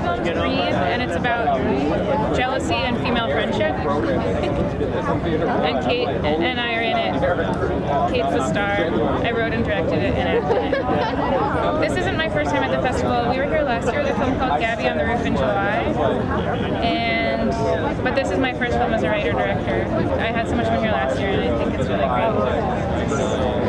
called Green, and it's about jealousy and female friendship. And Kate and I are in it. Kate's the star. I wrote and directed it and acted it. This isn't my first time at the festival. We were here last year with a film called Gabby on the Roof in July, but this is my first film as a writer-director. I had so much fun here last year, and I think it's really great.